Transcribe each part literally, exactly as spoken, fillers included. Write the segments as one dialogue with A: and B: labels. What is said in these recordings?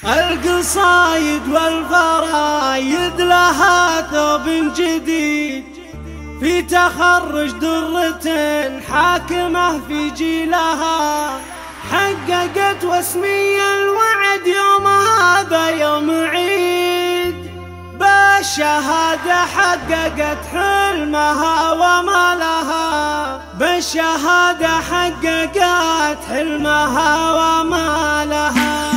A: القصايد والفرايد لها ثوب جديد في تخرج درة حاكمة في جيلها، حققت واسمي الوعد يوم هذا يوم عيد، بالشهادة حققت حلمها وما لها، بالشهادة حققت حلمها وما لها.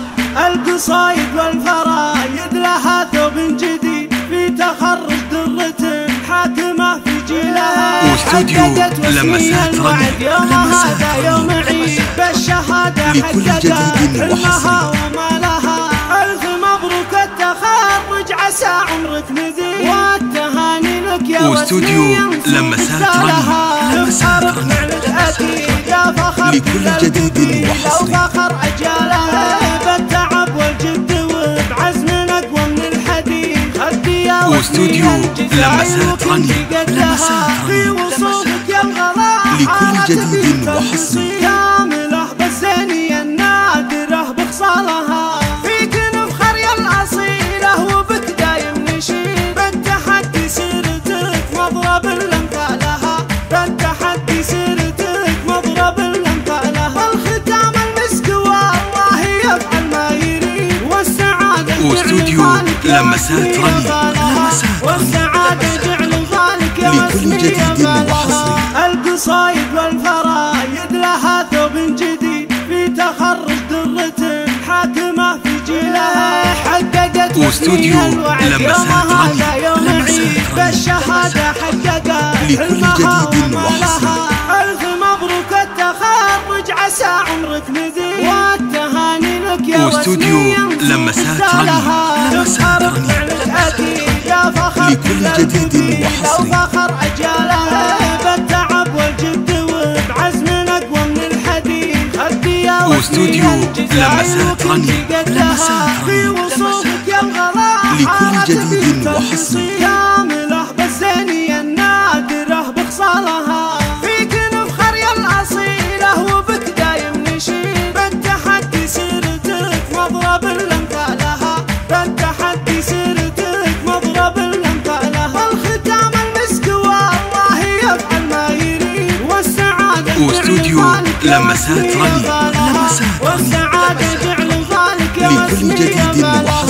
A: القصايد والفرايد لها ثوب جديد في تخرج درة حاكمة في جيلها،
B: حققت واسمي الوعد يوم هذا يوم عيد، بالشهادة حققت حلمها وما لها. ألف مبروك التخرج عسى عمرك مزيد، والتهاني لك يا واسمي لمسات
A: لمسات أكيد يا فخر
B: لكل جديد وحصري،
A: وفخر أجيالها بالتعب والجد وبعزم أقوى من الحديد. خدي يا
B: واستوديو لمسات رني
A: في وصولك يا الغلا
B: لكل جديد وحصري،
A: كامله بالزينية النادرة بخصالها، فيك نفخر يا الأصيلة وبك دايم نشيد، بالتحدي سيرتك مضرب لأمثالها، بالتحدي سيرتك مضرب لأمثالها. الختام المسك والله يفعل ما يريد، والسعادة
B: واستوديو لمسات رني
A: والسعادة جعل ذلك يا
B: لكل جديد وحصري.
A: القصايد والفرايد لها ثوب جديد في تخرج درة حاكمة في جيلها، حققت
B: واستوديو لمسات
A: رني يوم عيد، بالشهادة حققت حلمها وما لها. ألف مبروك التخرج عسى عمرك مزيد، والتهاني لك يا
B: واستوديو لمسات رني لمسات رني
A: أكيد يا فخر
B: لكل جديد وحصري،
A: وفخر أجيالها بالتعب والجد وبعزم أقوى من الحديد. خدي يا
B: واستوديو لمسات رني لمسات
A: في
B: رني
A: وصولك يا الغلا
B: لكل جديد وحصري،
A: كامله بالزينية النادرة بخصالها، فيك نفخر يا الأصيلة وبك دايم نشيد، بالتحدي سيرتك مضرب لأمثالها، بالتحدي سيرتك مضرب لأمثالها. الختام المسك والله يفعل ما يريد، والسعادة
B: واستوديو لمسات رني لمسات رني
A: والسعادة جعل ذلك يا
B: لكل جديد وحصري.